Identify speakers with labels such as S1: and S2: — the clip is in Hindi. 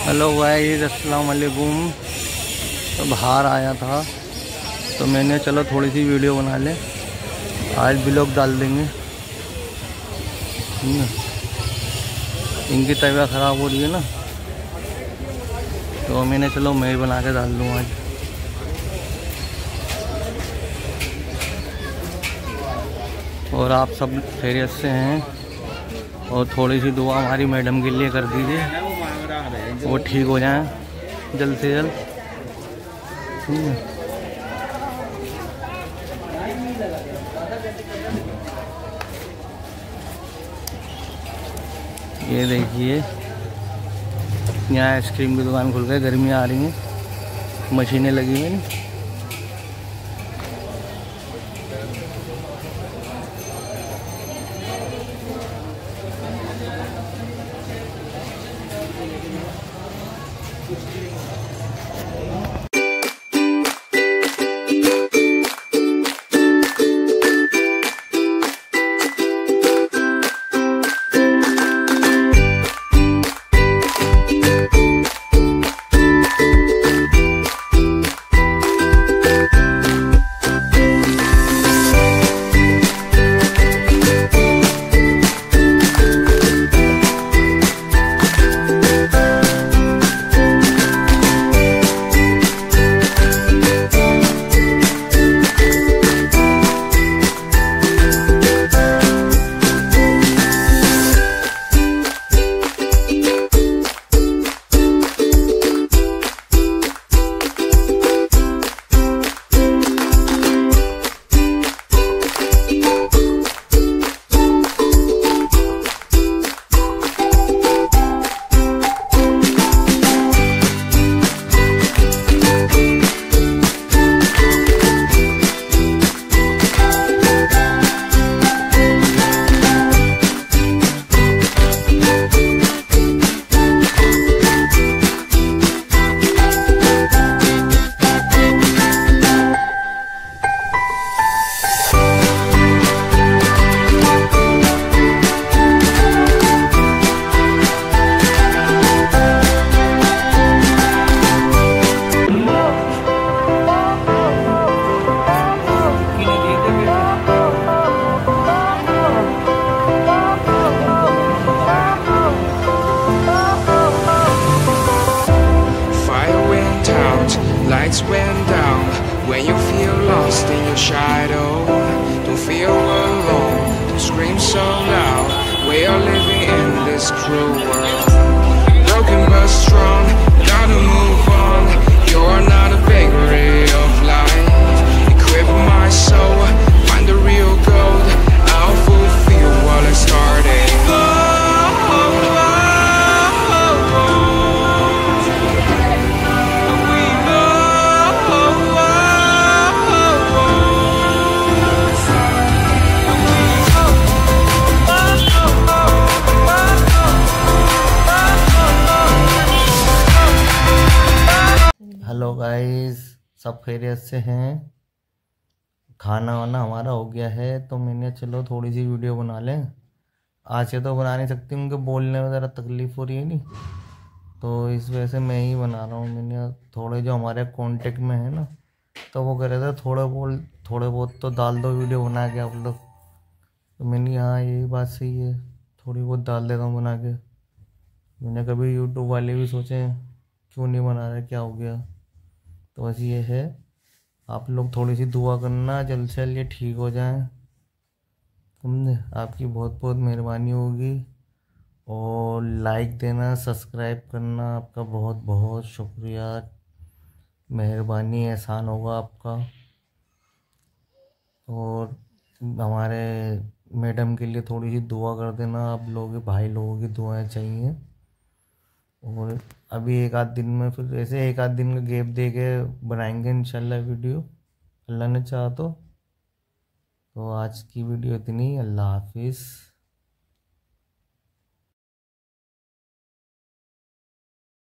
S1: हेलो गाइस, अस्सलाम वालेकुम। तो बाहर आया था तो मैंने चलो थोड़ी सी वीडियो बना ले, आज ब्लॉग डाल देंगे। इनकी तबीयत ख़राब हो रही है ना, तो मैंने चलो मैं ही बना के डाल दूँ आज। और आप सब खैरियत से हैं, और थोड़ी सी दुआ हमारी मैडम के लिए कर दीजिए, वो ठीक हो जाए जल्द से जल्द। ठीक है। ये देखिए, यहाँ आइसक्रीम की दुकान खुल गई, गर्मी आ रही है, मशीनें लगी हुई हैं।
S2: Lights went down when you feel lost in your shadow. Don't feel alone, don't scream so loud. We are living in this cruel world. Broken but strong, gotta move on. You're not a bakery of life. Equip my soul, find the real gold. I'll fulfill what I started.
S1: Hello guys, सब खैरियत से हैं। खाना वाना हमारा हो गया है, तो मैंने चलो थोड़ी सी वीडियो बना लें। आज से तो बना नहीं सकती, उनके बोलने में ज़रा तकलीफ़ हो रही है नहीं, तो इस वजह से मैं ही बना रहा हूँ। मैंने थोड़े जो हमारे कांटेक्ट में है ना, तो वो कह रहे थे थोड़े बहुत तो डाल दो वीडियो बना के आप लोग। तो मैंने हाँ, यही बात सही है, थोड़ी बहुत डाल देता हूँ बना के। मैंने कभी यूट्यूब वाले भी सोचे क्यों नहीं बना रहे, क्या हो गया। तो बस ये है, आप लोग थोड़ी सी दुआ करना जल्द से जल्द ये ठीक हो जाए, समझे। आपकी बहुत बहुत मेहरबानी होगी। और लाइक देना, सब्सक्राइब करना, आपका बहुत बहुत शुक्रिया, मेहरबानी, एहसान होगा आपका। और हमारे मैडम के लिए थोड़ी सी दुआ कर देना, आप लोग भाई लोगों की दुआएं चाहिए। और अभी एक आध दिन में, फिर ऐसे एक आध दिन का गैप दे के बनाएंगे इंशाल्लाह वीडियो, अल्लाह ने चाहा तो। आज की वीडियो इतनी, अल्लाह हाफिज़।